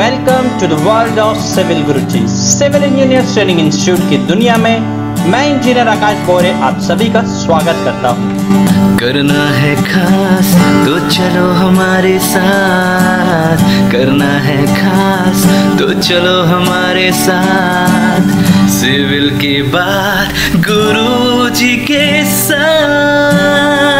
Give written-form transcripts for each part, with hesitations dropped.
Welcome to the world of civil गुरुजी। Civil engineers training institute की दुनिया में मैं इंजीनियर आकाश बोरे आप सभी का स्वागत करता हूं। करना है खास तो चलो हमारे साथ, करना है खास तो चलो हमारे साथ, सिविल की बात गुरुजी के साथ।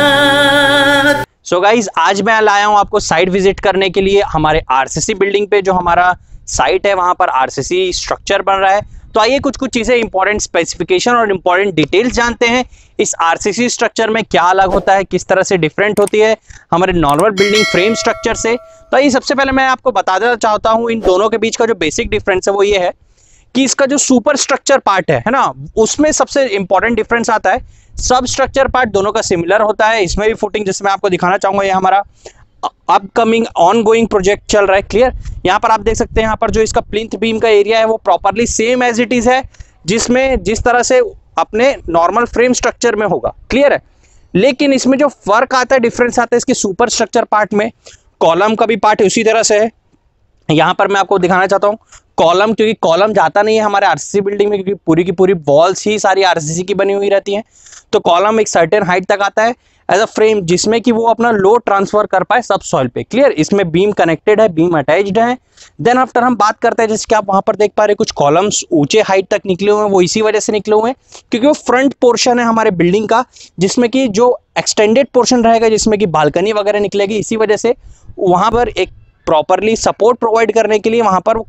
सो गाइज, आज मैं लाया हूं आपको साइट विजिट करने के लिए हमारे आरसीसी बिल्डिंग पे। जो हमारा साइट है वहां पर आरसीसी स्ट्रक्चर बन रहा है। तो आइए कुछ चीजें इंपॉर्टेंट स्पेसिफिकेशन और इंपॉर्टेंट डिटेल्स जानते हैं। इस आरसीसी स्ट्रक्चर में क्या अलग होता है, किस तरह से डिफरेंट होती है हमारे नॉर्मल बिल्डिंग फ्रेम स्ट्रक्चर से। तो आइए सबसे पहले मैं आपको बता देना चाहता हूं इन दोनों के बीच का जो बेसिक डिफरेंस है वो ये है कि इसका जो सुपर स्ट्रक्चर पार्ट है ना, उसमें सबसे इंपॉर्टेंट डिफरेंस आता है। सब स्ट्रक्चर पार्ट दोनों का सिमिलर होता है। इसमें भी फुटिंग, जैसे मैं आपको दिखाना चाहूंगा, ये हमारा अपकमिंग ऑन गोइंग प्रोजेक्ट चल रहा है। क्लियर, यहाँ पर आप देख सकते हैं, यहाँ पर जो इसका प्लिंथ बीम का एरिया है वो properly same as it is है, जिसमें जिस तरह से अपने नॉर्मल फ्रेम स्ट्रक्चर में होगा। क्लियर है, लेकिन इसमें जो फर्क आता है, डिफरेंस आता है इसके सुपर स्ट्रक्चर पार्ट में। कॉलम का भी पार्ट उसी तरह से है। यहाँ पर मैं आपको दिखाना चाहता हूँ कॉलम, क्योंकि कॉलम जाता नहीं है हमारे आरसीसी बिल्डिंग में, क्योंकि पूरी की पूरी वॉल्स ही सारी आरसीसी की बनी हुई रहती हैं। तो कॉलम एक सर्टेन हाइट तक आता है एज अ फ्रेम, जिसमें कि वो अपना लोड ट्रांसफर कर पाए सब सॉइल पे। क्लियर, इसमें बीम कनेक्टेड है, बीम अटैच्ड है। देन आफ्टर हम बात करते हैं, जैसे कि आप वहां पर देख पा रहे हैं कुछ कॉलम्स ऊंचे हाइट तक निकले हुए हैं। वो इसी वजह से निकले हुए हैं क्योंकि वो फ्रंट पोर्शन है हमारे बिल्डिंग का, जिसमें कि जो एक्सटेंडेड पोर्शन रहेगा, जिसमें कि बालकनी वगैरह निकलेगी। इसी वजह से वहां पर एक प्रॉपरली सपोर्ट प्रोवाइड करने के लिए वहां पर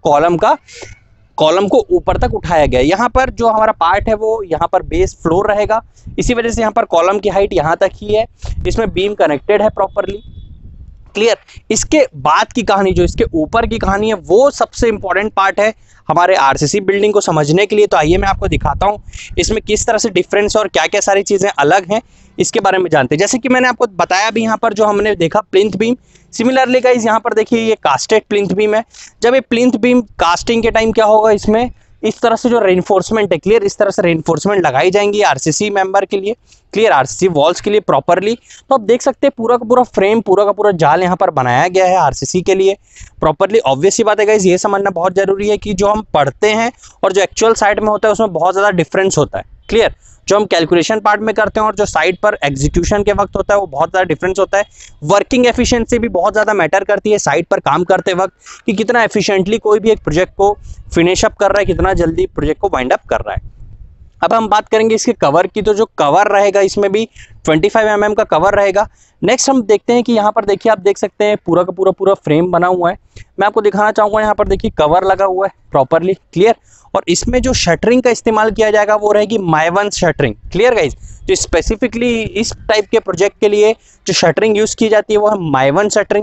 कॉलम को ऊपर तक उठाया गया है। यहाँ पर जो हमारा पार्ट है वो यहाँ पर बेस फ्लोर रहेगा। इसी वजह से यहाँ पर कॉलम की हाइट यहाँ तक ही है, जिसमें बीम कनेक्टेड है प्रॉपरली। क्लियर, इसके बाद की कहानी, जो इसके ऊपर की कहानी है, वो सबसे इंपॉर्टेंट पार्ट है हमारे आरसीसी बिल्डिंग को समझने के लिए। तो आइए मैं आपको दिखाता हूँ इसमें किस तरह से डिफरेंस और क्या क्या सारी चीज़ें अलग हैं, इसके बारे में जानते हैं। जैसे कि मैंने आपको बताया भी, यहाँ पर जो हमने देखा प्लिंथ बीम, सिमिलरली गाइस यहाँ पर देखिए ये कास्टेड प्लिंथ बीम है। जब ये प्लिंथ बीम कास्टिंग के टाइम क्या होगा, इसमें इस तरह से जो रेनफोर्समेंट है, क्लियर, इस तरह से रेनफोर्समेंट लगाई जाएंगी आरसीसी मेंबर के लिए, क्लियर, आरसीसी वॉल्स के लिए प्रॉपरली। तो आप देख सकते हैं पूरा का पूरा फ्रेम, पूरा का पूरा जाल यहाँ पर बनाया गया है आरसीसी के लिए प्रॉपरली। ऑब्वियस सी बात है गाइस, ये समझना बहुत जरूरी है कि जो हम पढ़ते हैं और जो एक्चुअल साइट में होता है उसमें बहुत ज़्यादा डिफरेंस होता है। क्लियर, जो हम कैलकुलेशन पार्ट में करते हैं और जो साइट पर एग्जीक्यूशन के वक्त होता है वो बहुत ज़्यादा डिफरेंस होता है। वर्किंग एफिशिएंसी भी बहुत ज़्यादा मैटर करती है साइट पर काम करते वक्त, कि कितना एफिशिएंटली कोई भी एक प्रोजेक्ट को फिनिश अप कर रहा है, कितना जल्दी प्रोजेक्ट को वाइंड अप कर रहा है। अब हम बात करेंगे इसके कवर की। तो जो कवर रहेगा इसमें भी 25 mm का कवर रहेगा। नेक्स्ट हम देखते हैं कि यहाँ पर देखिए, आप देख सकते हैं पूरा का पूरा फ्रेम बना हुआ है। मैं आपको दिखाना चाहूँगा, यहाँ पर देखिए कवर लगा हुआ है प्रॉपरली। क्लियर, और इसमें जो शटरिंग का इस्तेमाल किया जाएगा वो रहेगी माइवन शटरिंग। क्लियर गाइज, जो स्पेसिफिकली इस टाइप के प्रोजेक्ट के लिए जो शटरिंग यूज़ की जाती है वो है Mivan shuttering,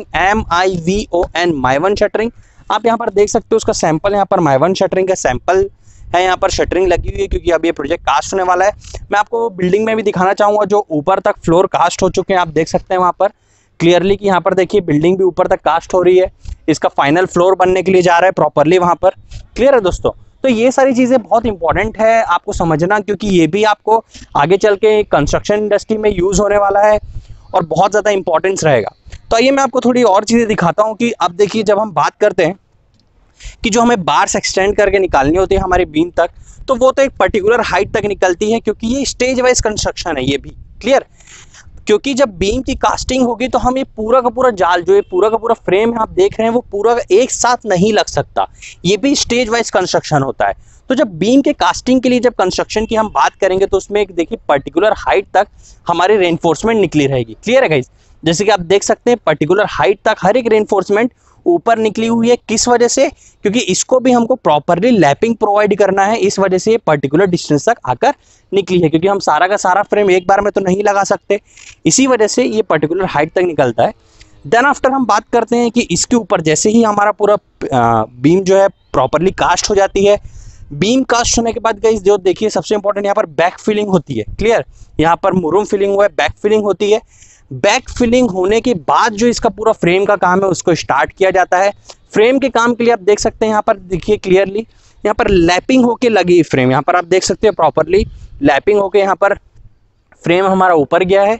MIVON, Mivan shuttering. आप यहाँ पर देख सकते हो उसका सैंपल, यहाँ पर माइवन शटरिंग का सैंपल है, यहाँ पर शटरिंग लगी हुई है क्योंकि अब ये प्रोजेक्ट कास्ट होने वाला है। मैं आपको बिल्डिंग में भी दिखाना चाहूँगा, जो ऊपर तक फ्लोर कास्ट हो चुके हैं, आप देख सकते हैं वहाँ पर क्लियरली कि यहाँ पर देखिए बिल्डिंग भी ऊपर तक कास्ट हो रही है। इसका फाइनल फ्लोर बनने के लिए जा रहा है प्रॉपरली वहाँ पर। क्लियर है दोस्तों, तो ये सारी चीज़ें बहुत इंपॉर्टेंट है आपको समझना, क्योंकि ये भी आपको आगे चल के कंस्ट्रक्शन इंडस्ट्री में यूज़ होने वाला है और बहुत ज़्यादा इंपॉर्टेंस रहेगा। तो आइए मैं आपको थोड़ी और चीज़ें दिखाता हूँ कि अब देखिए, जब हम बात करते हैं कि जो हमें बार्स एक्सटेंड करके निकालनी होती है हमारी बीम तक, तो वो तो एक पर्टिकुलर हाइट तक निकलती है, क्योंकि ये स्टेज वाइज कंस्ट्रक्शन है ये भी। क्लियर, क्योंकि जब बीम की कास्टिंग होगी तो हम ये पूरा का पूरा जाल, जो ये पूरा का पूरा फ्रेम है आप देख रहे हैं, वो पूरा एक साथ नहीं लग सकता। ये भी स्टेज वाइज कंस्ट्रक्शन होता है। तो जब बीम के कास्टिंग के लिए जब कंस्ट्रक्शन की हम बात करेंगे तो उसमें एक देखिए पर्टिकुलर हाइट तक हमारी रेनफोर्समेंट निकली रहेगी। क्लियर है गाइस, जैसे कि आप देख सकते हैं पर्टिकुलर हाइट तक हर एक रेनफोर्समेंट ऊपर निकली हुई है। किस वजह से? क्योंकि इसको भी हमको प्रॉपरली लैपिंग प्रोवाइड करना है, इस वजह से ये पर्टिकुलर डिस्टेंस तक आकर निकली है, क्योंकि हम सारा का सारा फ्रेम एक बार में तो नहीं लगा सकते, इसी वजह से ये पर्टिकुलर हाइट तक निकलता है। देन आफ्टर हम बात करते हैं कि इसके ऊपर जैसे ही हमारा पूरा बीम जो है प्रॉपरली कास्ट हो जाती है, बीम कास्ट होने के बाद गाइस जो देखिए सबसे इंपॉर्टेंट यहाँ पर बैक फिलिंग होती है। क्लियर, यहाँ पर मुरूम फिलिंग हुआ है, बैक फिलिंग होती है। बैक फिलिंग होने के बाद जो इसका पूरा फ्रेम का काम है उसको स्टार्ट किया जाता है। फ्रेम के काम के लिए आप देख सकते हैं यहाँ पर देखिए क्लियरली, यहाँ पर लैपिंग होके लगी फ्रेम, यहाँ पर आप देख सकते हैं प्रॉपरली लैपिंग होके यहाँ पर फ्रेम हमारा ऊपर गया है।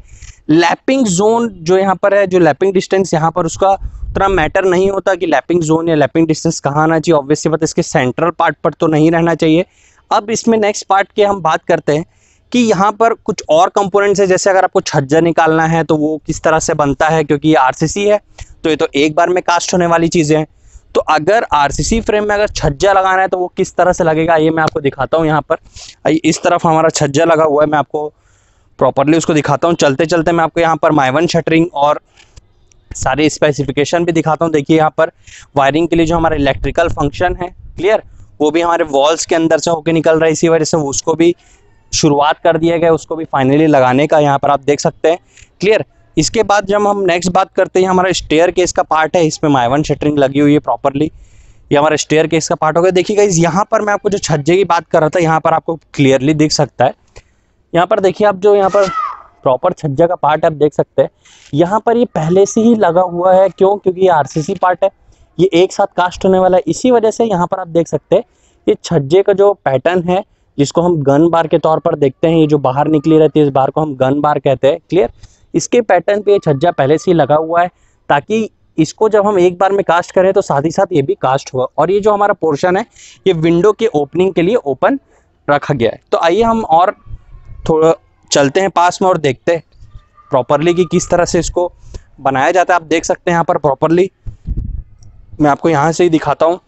लैपिंग जोन जो यहाँ पर है, जो लैपिंग डिस्टेंस यहाँ पर उसका उतना मैटर नहीं होता कि लैपिंग जोन या लैपिंग डिस्टेंस कहाँ आना चाहिए। ऑब्वियसली बात इसके सेंट्रल पार्ट पर तो नहीं रहना चाहिए। अब इसमें नेक्स्ट पार्ट के हम बात करते हैं कि यहाँ पर कुछ और कंपोनेंट्स है, जैसे अगर आपको छज्जा निकालना है तो वो किस तरह से बनता है, क्योंकि ये आरसीसी है तो ये तो एक बार में कास्ट होने वाली चीज़ें हैं। तो अगर आरसीसी फ्रेम में अगर छज्जा लगाना है तो वो किस तरह से लगेगा ये मैं आपको दिखाता हूँ। यहाँ पर इस तरफ हमारा छज्जा लगा हुआ है, मैं आपको प्रॉपरली उसको दिखाता हूँ। चलते चलते मैं आपको यहाँ पर माइवन शटरिंग और सारे स्पेसिफिकेशन भी दिखाता हूँ। देखिए यहाँ पर वायरिंग के लिए जो हमारा इलेक्ट्रिकल फंक्शन है, क्लियर, वो भी हमारे वॉल्स के अंदर से होकर निकल रहा है, इसी वजह से उसको भी शुरुआत कर दिया गया, उसको भी फाइनली लगाने का यहाँ पर आप देख सकते हैं, क्लियर। इसके बाद जब हम नेक्स्ट बात करते हैं, हमारा स्टेयर केस का पार्ट है, इसमें माइवन शटरिंग लगी हुई है प्रॉपरली, ये हमारा स्टेयर केस का पार्ट हो गया। देखिए गाइस, यहाँ पर मैं आपको जो छज्जे की बात कर रहा था यहाँ पर आपको क्लियरली दिख सकता है। यहाँ पर देखिए आप, जो यहाँ पर प्रॉपर छज्जा का पार्ट आप देख सकते हैं, यहाँ पर ये पहले से ही लगा हुआ है। क्यों? क्योंकि ये आरसीसी पार्ट है, ये एक साथ कास्ट होने वाला है, इसी वजह से यहाँ पर आप देख सकते हैं ये छज्जे का जो पैटर्न है, जिसको हम गन बार के तौर पर देखते हैं, ये जो बाहर निकली रहती है इस बार को हम गन बार कहते हैं, क्लियर। इसके पैटर्न पे ये छज्जा पहले से ही लगा हुआ है, ताकि इसको जब हम एक बार में कास्ट करें तो साथ ही साथ ये भी कास्ट हुआ। और ये जो हमारा पोर्शन है ये विंडो के ओपनिंग के लिए ओपन रखा गया है। तो आइए हम और थोड़ा चलते हैं पास में और देखते हैं प्रॉपरली कि किस तरह से इसको बनाया जाता है। आप देख सकते हैं यहाँ पर प्रॉपरली, मैं आपको यहाँ से ही दिखाता हूँ।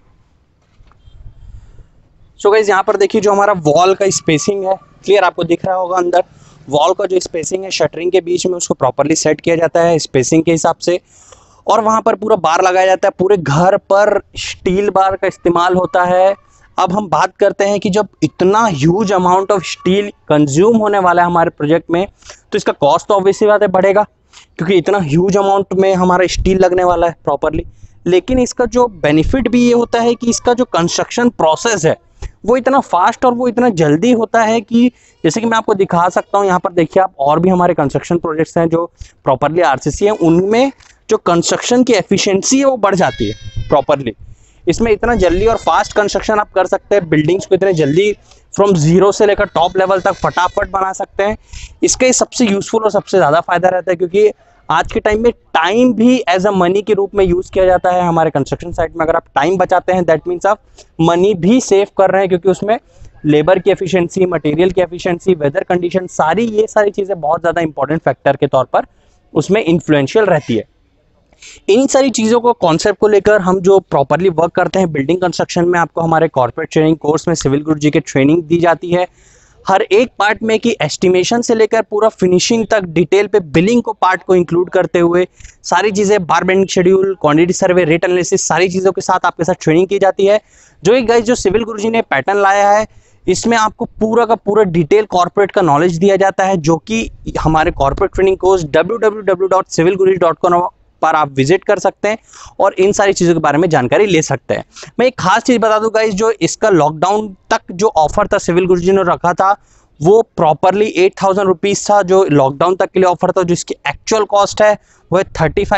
सो गाइस, यहाँ पर देखिए जो हमारा वॉल का स्पेसिंग है, क्लियर, आपको दिख रहा होगा अंदर वॉल का जो स्पेसिंग है शटरिंग के बीच में, उसको प्रॉपरली सेट किया जाता है स्पेसिंग के हिसाब से, और वहाँ पर पूरा बार लगाया जाता है। पूरे घर पर स्टील बार का इस्तेमाल होता है। अब हम बात करते हैं कि जब इतना huge amount of steel consume होने वाला है हमारे प्रोजेक्ट में, तो इसका कॉस्ट तो ऑब्वियसली बात है बढ़ेगा, क्योंकि इतना ह्यूज अमाउंट में हमारा स्टील लगने वाला है प्रॉपरली। लेकिन इसका जो बेनिफिट भी ये होता है कि इसका जो कंस्ट्रक्शन प्रोसेस है वो इतना फास्ट और वो इतना जल्दी होता है कि जैसे कि मैं आपको दिखा सकता हूँ। यहाँ पर देखिए आप, और भी हमारे कंस्ट्रक्शन प्रोजेक्ट्स हैं जो प्रॉपरली आरसीसी हैं, उनमें जो कंस्ट्रक्शन की एफिशिएंसी है वो बढ़ जाती है प्रॉपरली। इसमें इतना जल्दी और फास्ट कंस्ट्रक्शन आप कर सकते हैं, बिल्डिंग्स को इतने जल्दी फ्रॉम जीरो से लेकर टॉप लेवल तक फटाफट बना सकते हैं। इसका सबसे यूजफुल और सबसे ज़्यादा फायदा रहता है, क्योंकि आज के टाइम में टाइम भी एज अ मनी के रूप में यूज़ किया जाता है हमारे कंस्ट्रक्शन साइट में। अगर आप टाइम बचाते हैं दैट मीन्स आप मनी भी सेव कर रहे हैं, क्योंकि उसमें लेबर की एफिशिएंसी, मटेरियल की एफिशिएंसी, वेदर कंडीशन, ये सारी चीज़ें बहुत ज़्यादा इंपॉर्टेंट फैक्टर के तौर पर उसमें इन्फ्लुएंशियल रहती है। इन सारी चीज़ों को, कॉन्सेप्ट को लेकर हम जो प्रॉपरली वर्क करते हैं बिल्डिंग कंस्ट्रक्शन में, आपको हमारे कॉर्पोरेट ट्रेनिंग कोर्स में सिविल गुरुजी की ट्रेनिंग दी जाती है हर एक पार्ट में, कि एस्टिमेशन से लेकर पूरा फिनिशिंग तक डिटेल पे बिलिंग को पार्ट को इंक्लूड करते हुए सारी चीज़ें, bar bending schedule, quantity survey, rate analysis, सारी चीज़ों के साथ आपके साथ ट्रेनिंग की जाती है। जो एक गाइस जो सिविल गुरुजी ने पैटर्न लाया है, इसमें आपको पूरा का पूरा डिटेल कॉर्पोरेट का नॉलेज दिया जाता है, जो कि हमारे कॉर्पोरेट ट्रेनिंग कोर्स www.civilguruji.com पर आप विजिट कर सकते हैं और इन सारी चीज़ों के बारे में जानकारी ले सकते हैं। मैं एक खास चीज़ बता दूं गाइस, जो इसका लॉकडाउन तक जो ऑफर था सिविल गुरुजी ने रखा था, वो प्रॉपरली 8,000 रुपीज़ था, जो लॉकडाउन तक के लिए ऑफर था। जो इसकी एक्चुअल कॉस्ट है वो है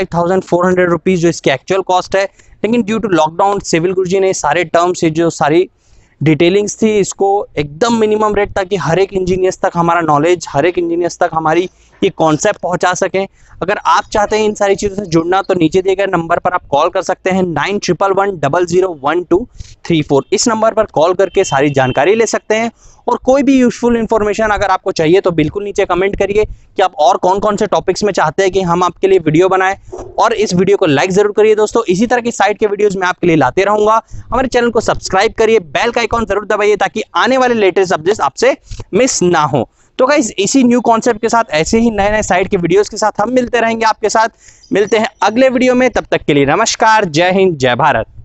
35,400 रुपीज़, जो इसकी एक्चुअल कॉस्ट है। लेकिन due to lockdown civil Guruji ने सारे टर्म्स, जो सारी डिटेलिंग्स थी, इसको एकदम मिनिमम रेट, ताकि हर एक इंजीनियर्स तक हमारा नॉलेज, हर एक इंजीनियर्स तक हमारी ये कॉन्सेप्ट पहुंचा सकें। अगर आप चाहते हैं इन सारी चीज़ों से जुड़ना, तो नीचे दिए गए नंबर पर आप कॉल कर सकते हैं 9111001234। इस नंबर पर कॉल करके सारी जानकारी ले सकते हैं। और कोई भी यूजफुल इन्फॉर्मेशन अगर आपको चाहिए तो बिल्कुल नीचे कमेंट करिए कि आप और कौन कौन से टॉपिक्स में चाहते हैं कि हम आपके लिए वीडियो बनाएं, और इस वीडियो को लाइक जरूर करिए दोस्तों। इसी तरह की साइट के वीडियोस मैं आपके लिए लाते रहूंगा। हमारे चैनल को सब्सक्राइब करिए, बेल का आइकॉन जरूर दबाइए, ताकि आने वाले लेटेस्ट अपडेट्स आपसे मिस ना हो। तो गाइस, इसी न्यू कॉन्सेप्ट के साथ, ऐसे ही नए नए साइट के वीडियोस के साथ हम मिलते रहेंगे आपके साथ। मिलते हैं अगले वीडियो में, तब तक के लिए नमस्कार, जय हिंद, जय भारत।